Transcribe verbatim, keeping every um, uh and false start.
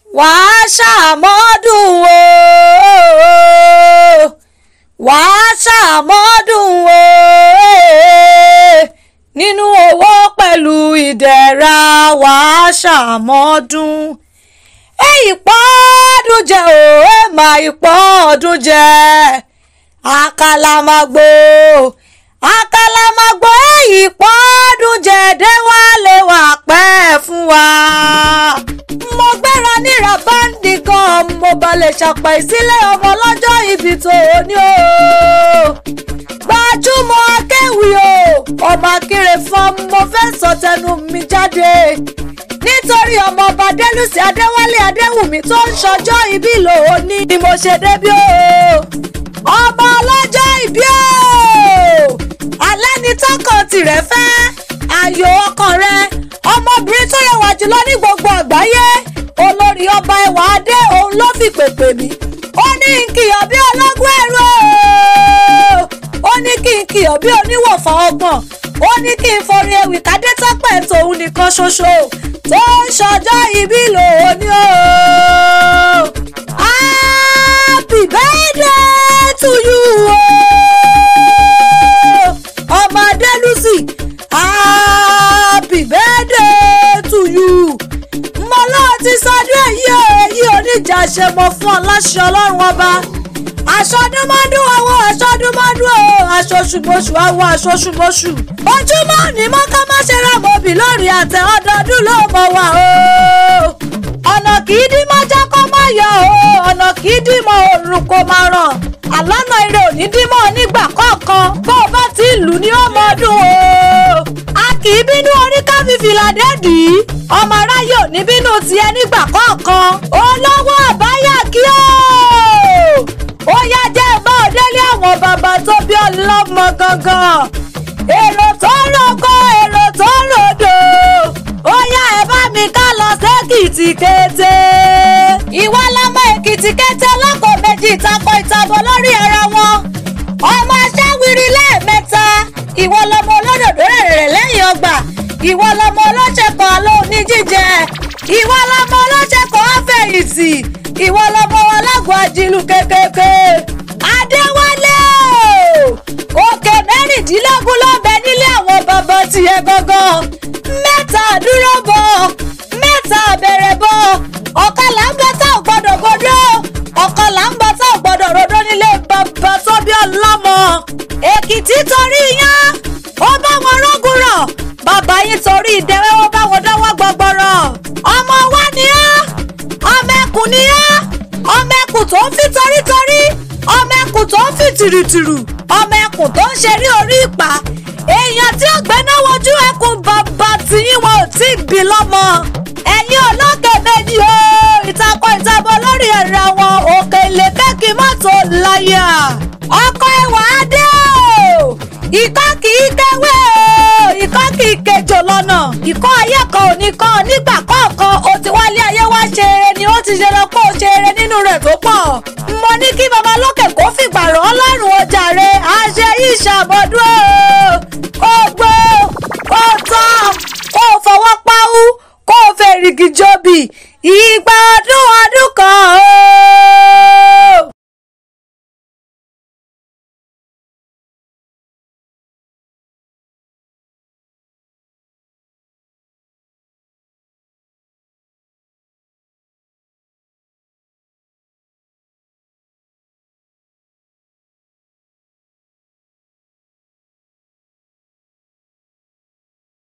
wàá ṣàmọ́dún o wàá ṣàmọ́dún o nínú owó pẹ̀lú ìdẹ̀ra wàá ṣàmọ́dún. èyí pọ́ọ́dún jẹ o ẹ máa ìpọ́ọ́dún jẹ àkàlàmàgbò àkàlàmàgbò èyí pọ́ọ́dún jẹ déwálé wà pẹ́ fún wa. mo gbéra níra báńdì gan mo balẹ̀ ṣàpà ìsílẹ̀ ọmọ lọ́jọ́ ibi tó ní o. gbajúmọ̀ akéwì o ọmọ akéré fún mo fẹ́ sọ tẹnu mi jáde nítorí ọmọ ọba Délùsì Adéwálé Adéwùmí tó ń ṣọjọ́ ìbí lòní ni mo ṣe débí o. ọmọ ọlọ́jọ́ ìbí o alẹ́ ni tọkàn tirẹ̀ fẹ́ ayò ọkàn rẹ ọmọbìnrin tó rẹwà jùlọ ní gbogbo àgbáyé olórí ọba ẹwà adé òun ló fi pèpè mí ó ní n kìyàn bí ọlọ́gbọ́n ẹ̀rọ ó ní kí n kìyàn bí oníwọ̀fà ọgbọ̀n ó ní kí n forí ewì kádé tọ́pẹ̀ tòun nìkan ṣoṣo tó ń ṣọjọ́ ìbí lòní o. Happy birthday to you o ọmọ Délùsì happy birthday to you. mo lọ́ọ́ ti sọdún èyí o èyí oníjà ṣe mọ fún ọ láṣẹ ọlọ́run ọba aṣọdúnmọ́dún àwọn aṣọdúnmọ́dún o aṣoṣùmọ́ṣù àwọn aṣoṣùmọ́ṣù ojúmọ́ ní mọ́ká má ṣe ra mọ́bì lórí àtẹ ọdọọdún ló mọ̀ wá o. ọ̀nà kì í dí mọ́ jẹ́ kó má yọ o ọ̀nà kì í dí mọ́ òrùn kó má ràn àlọ́nà ire ò ní dí mọ́ nígbà kọ̀ọ̀kan bó o bá ti lù ní ọmọ ọdún o. a kì í bínú orí ká fi fìlà dẹ́ẹ̀dì ọmọ aráyé ò ní bínú tiẹ̀ nígbà kọ̀ọ̀kan olówó àbáyà kí o ó yá jẹ́ bá ọ̀dẹ́lé àwọn bàbá tó bí ọlọ́mọ gangan èrò tó rògbò èrò tó ròdò ó yá ẹ bá mi ká lọ sẹ́kìtì kété. ìwọ lọmọ èkìtì kété lọ́kọ̀ méjì ìtakọ̀ ìtàbọ̀ lórí ara wọn ọmọ aṣáwìrì lẹ́ẹ̀mẹ́ta ìwọ lọmọ olódòdó rẹ̀rẹ̀ lẹ́yìn ọgbà ìwọ lọmọ ọlọ́ṣẹ̀kọ̀ àlọ́ òní jíjẹ ìwọ lọmọ ọlọ́ṣẹ̀kọ̀ àfẹ̀yìntì ìwọ lọmọ alágbó ajílù kékèké Adéwálé o òkè mẹ́rìndínlógún ló bẹ nílé àwọn bàbá tiẹ̀ gangan mẹ́ta dúró bọ̀ mẹ́ta bẹ̀rẹ̀ bọ̀ ọ̀kan là ń bọ̀ tá ò gbọ́dọ̀ gbọ́dọ̀ ọ̀kan là ń bọ̀ tá ò gbọ́dọ̀ rodó nílé bàbá tó bí ọlọ́mọ Èkìtì torí yán ó bá wọn rógùn rọ̀ bàbá yín torí ìdẹ́wẹ́ ó bá wọn dáwọ́ gbọgbọrọ ọmọ wa ni á ọmọ ẹkùn ni á ọmọ ẹkùn tó ń fi torítorí ọmọ ẹkùn tó ń fi tìrùtìrù ọmọ ẹkùn tó ń ṣeré orí ìpà èèyàn tí ọ̀gbẹ́ná wojú ẹkùn bàbá tìyín wọn ò tí ì bí lọ́mọ ẹ̀yin ọlọ́kẹ́ méjì o ìtakọ̀ ìtabọ̀ lórí ẹ̀rọ àwọn òkè ilé kẹ́kì mọ́tò láyà ọkọ̀ ẹwà adé o ìkọ́ kì í kéwé o ìkọ́ kì í kejò lọ́nà ìkọ́ ayé kan ò ní kọ́ nígbà kọ̀ọ̀kan o ti wálé ayé wá ṣe eré ni ó ti ṣe lọ kó o ṣe eré nínú rẹ̀ tó pọ̀ mo ní kí baba lókè kó fìgbà rán ọlọ́run ọjà rẹ̀ àṣẹ yìí ṣàmọ́dún o kó gbó kó tán kó fọwọ́ páwú kó fèrègì jòbì ìgbà ọdún ọdún kan o.